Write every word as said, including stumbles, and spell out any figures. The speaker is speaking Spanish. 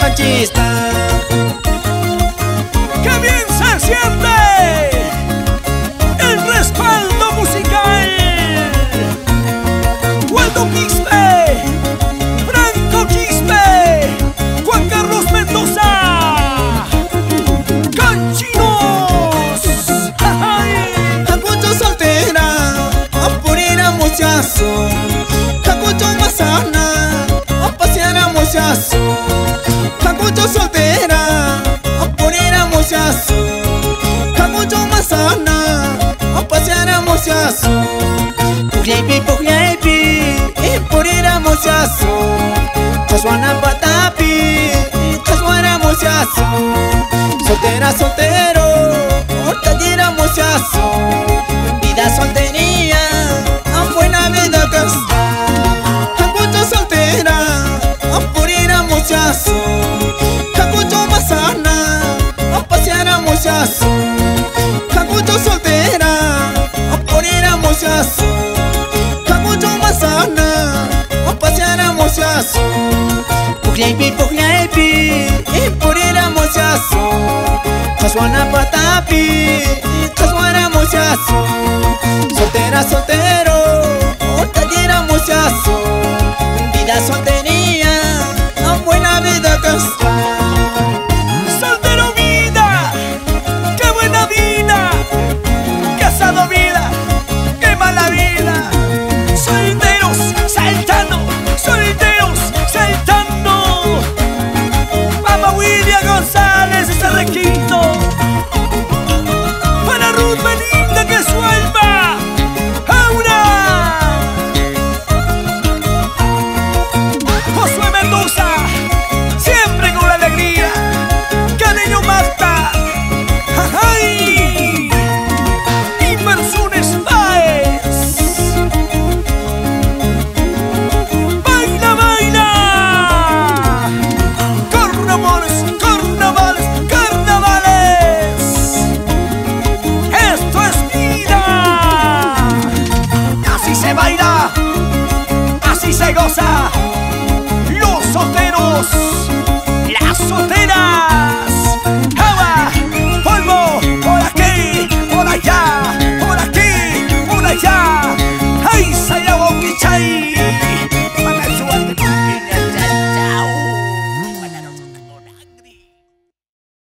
machista. ¡Qué bien se siente el respaldo musical! Waldo Quispe, Franco Quispe, Juan Carlos Mendoza, Canchinos. Hakucho soltera, apurira muchacho. Hakucho masana, a pasear a muchacho. Hakucho soltera, apurira muchacho. Hakucho masana, a pasear a muchacho. Pugliaipi, pugliaipi, apurira muchacho. Chaswana patapi, chaswana muchacho. Soltera, soltero, ortallera muchacho. Vida soltería, a buena vida que está. Hakucho soltera, apurira muchacho. Hakucho masana, a pasear a muchacho. Hakucho soltera, apurira muchacho. Hakucho masana, a pasear a muchacho. Pugliaipi, pugliaipi, apurira muchacho. Chaswana patapi, chaswana muchacho. Soltera, soltero, ortallera muchacho. Vida soltería, a buena vida que está. Soltero vida, qué buena vida. Casado vida, qué mala vida. Solteros saltando, solteros saltando. Mamá William González y ese requinto. Para Ruth Belinda, que es su alma. ¡Aura! Josué Mendoza, siempre con la alegría. Caneño Marta, ¡ay! Inversiones Baez. ¡Baila, baila! Carnavales, carnavales, carnavales. Esto es vida. Así se baila, así se goza. Los solteros